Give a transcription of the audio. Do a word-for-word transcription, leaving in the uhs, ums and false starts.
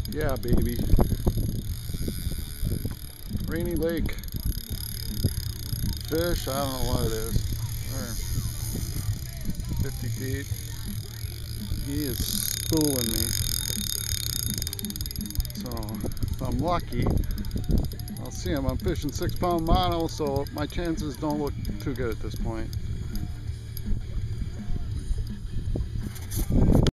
Yeah, baby. Rainy Lake. Fish, I don't know what it is. fifty feet. He is schooling me. So, if I'm lucky, I'll see him. I'm fishing six pound mono, so my chances don't look too good at this point.